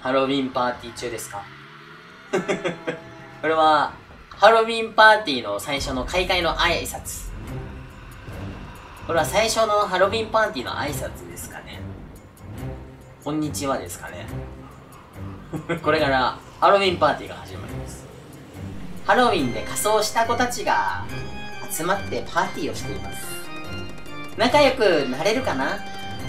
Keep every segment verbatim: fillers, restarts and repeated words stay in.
ハロウィンパーティー中ですか？これは、ハロウィンパーティーの最初の開会の挨拶。これは最初のハロウィンパーティーの挨拶ですかね。こんにちはですかね。これからハロウィンパーティーが始まります。ハロウィンで仮装した子たちが集まってパーティーをしています。仲良くなれるかな？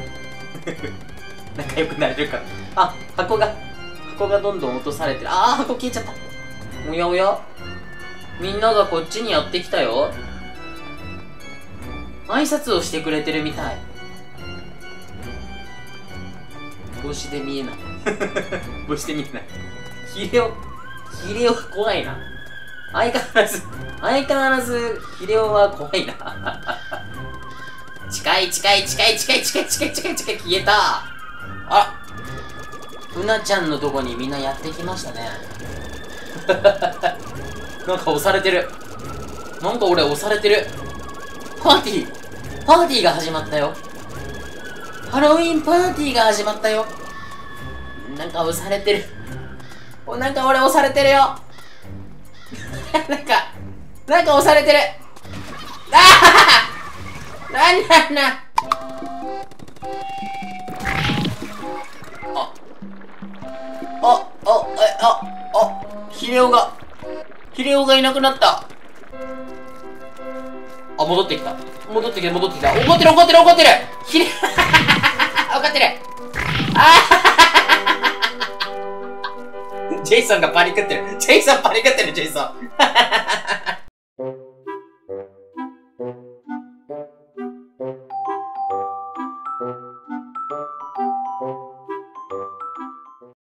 仲良くなれるかな。あ、箱が、箱がどんどん落とされてる。あー、箱消えちゃった。おやおや、みんながこっちにやってきたよ。挨拶をしてくれてるみたい。帽子で見えない。帽子で見えない。ヒレオ、ヒレオ怖いな。相変わらず、相変わらず、ヒレオは怖いな。近い近い近い近い近い近い近い近い消えた。あ、うなちゃんのとこにみんなやってきましたね。なんか押されてる。なんか俺押されてる。パーティーパーティーが始まったよ。ハロウィンパーティーが始まったよ。なんか押されてる。お、なんか俺押されてるよ。なんか、なんか押されてる。ああなんなんなん。あ、あ、あ、え、あ、あ、ヒレオが、ヒレオがいなくなった。あ、戻ってきた。戻ってきた、戻ってきた。怒ってる、怒ってる、怒ってる。ヒレ、怒ってる。あジェイソンがパニクってる。ジェイソンパニクってる、ジェイソン。